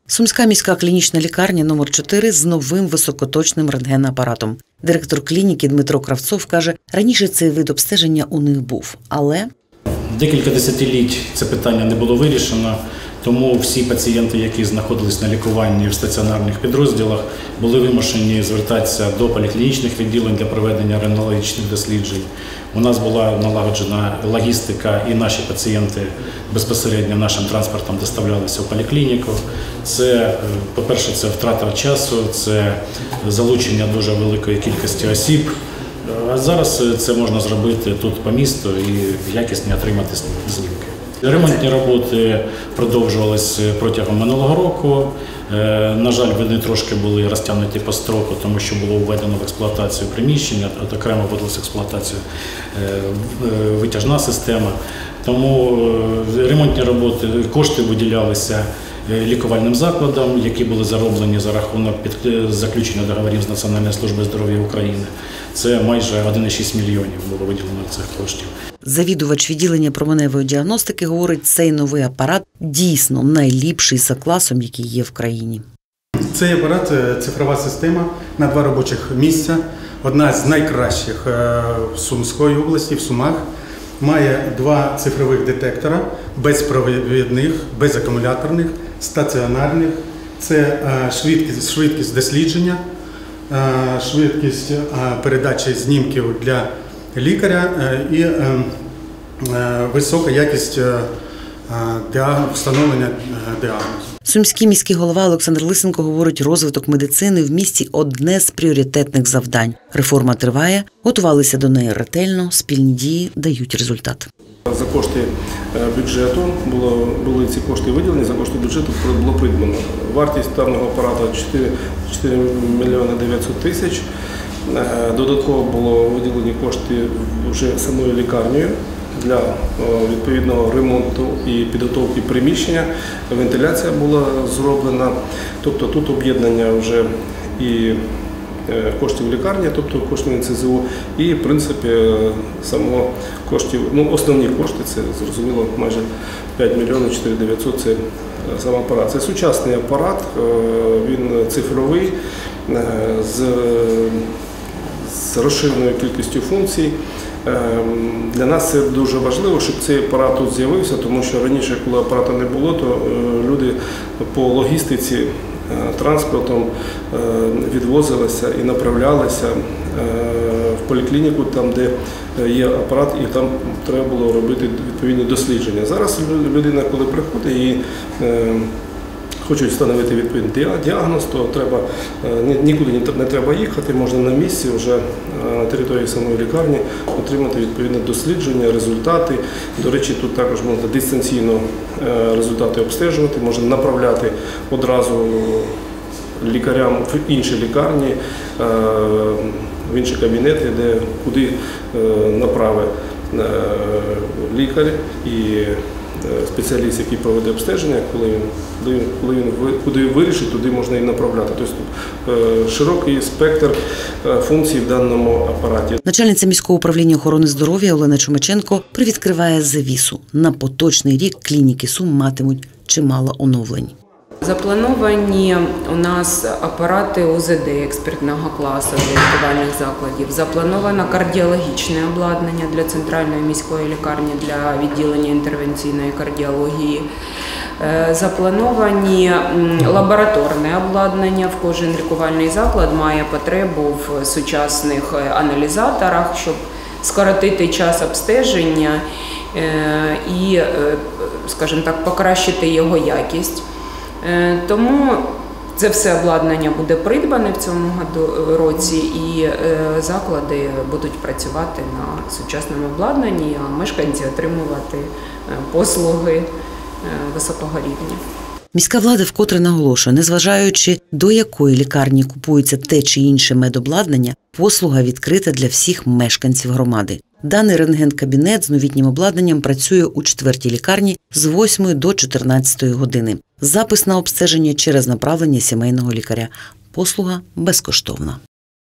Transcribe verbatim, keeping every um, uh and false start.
Сумська міська клінічна лікарня номер чотири з новим високоточним рентгенапаратом. Директор клініки Дмитро Кравцов каже, раніше цей вид обстеження у них був, але… Декілька десятиліть це питання не було вирішено, тому всі пацієнти, які знаходились на лікуванні в стаціонарних підрозділах, були вимушені звертатися до поліклінічних відділень для проведення рентгенологічних досліджень. У нас була налагоджена логістика, і наші пацієнти безпосередньо нашим транспортом доставлялися в поліклініку. Це, по-перше, це втрата часу, це залучення дуже великої кількості осіб. А зараз це можна зробити тут по місту і якісно отримати знімки. Ремонтні роботи продовжувалися протягом минулого року. На жаль, вони трошки були розтягнуті по строку, тому що було введено в експлуатацію приміщення, окремо вводилася в експлуатацію витяжна система. Тому ремонтні роботи, кошти виділялися лікувальним закладам, які були зароблені за рахунок заключення договорів з Національною службою здоров'я України. Це майже один цілих шість мільйонів було виділено цих коштів. Завідувач відділення променевої діагностики говорить, цей новий апарат дійсно найліпший за класом, який є в країні. Цей апарат – цифрова система на два робочих місця, одна з найкращих в Сумській області, в Сумах. Має два цифрових детектора, безпровідних, безакумуляторних, стаціонарних. Це швидкість, швидкість дослідження, швидкість передачі знімків для лікаря і висока якість встановлення діагнозу. Сумський міський голова Олександр Лисенко говорить, розвиток медицини в місті – одне з пріоритетних завдань. Реформа триває, готувалися до неї ретельно, спільні дії дають результат. За кошти бюджету було, були ці кошти виділені, за кошти бюджету було придбано. Вартість даного апарату чотири мільйони дев'ятсот тисяч. Додатково було виділені кошти вже самою лікарнею для відповідного ремонту і підготовки приміщення. Вентиляція була зроблена, тобто тут об'єднання вже і коштів лікарні, тобто коштів ен це зе у, і в принципі само коштів, ну основні кошти, це зрозуміло майже п'ять мільйонів чотири тисячі дев'ятсот, це сам апарат. Це сучасний апарат, він цифровий, з, з розширеною кількістю функцій. Для нас це дуже важливо, щоб цей апарат тут з'явився, тому що раніше, коли апарату не було, то люди по логістиці транспортом відвозилися і направлялися в поліклініку, там, де є апарат, і там треба було робити відповідні дослідження. Зараз людина, коли приходить і хочуть встановити відповідний діагноз, то треба, нікуди не треба їхати, можна на місці вже на території самої лікарні отримати відповідне дослідження, результати. До речі, тут також можна дистанційно результати обстежувати, можна направляти одразу лікарям в інші лікарні, в інші кабінети, де куди направить лікар і спеціаліст, який проведе обстеження, коли він, коли він куди вирішить, туди можна і направляти. Тобто широкий спектр функцій в даному апараті. Начальниця міського управління охорони здоров'я Олена Чумаченко привідкриває завісу. На поточний рік клініки Сум матимуть чимало оновлень. Заплановані у нас апарати о зет де експертного класу для лікувальних закладів. Заплановано кардіологічне обладнання для центральної міської лікарні для відділення інтервенційної кардіології. Заплановані лабораторне обладнання. В кожен лікувальний заклад має потребу в сучасних аналізаторах, щоб скоротити час обстеження і, скажімо так, покращити його якість. Тому це все обладнання буде придбане в цьому році, і заклади будуть працювати на сучасному обладнанні, а мешканці отримувати послуги високого рівня. Міська влада вкотре наголошує, незважаючи до якої лікарні купується те чи інше медобладнання, послуга відкрита для всіх мешканців громади. Даний рентген-кабінет з новітнім обладнанням працює у четвертій лікарні з восьмої до чотирнадцятої години. Запис на обстеження через направлення сімейного лікаря. Послуга безкоштовна.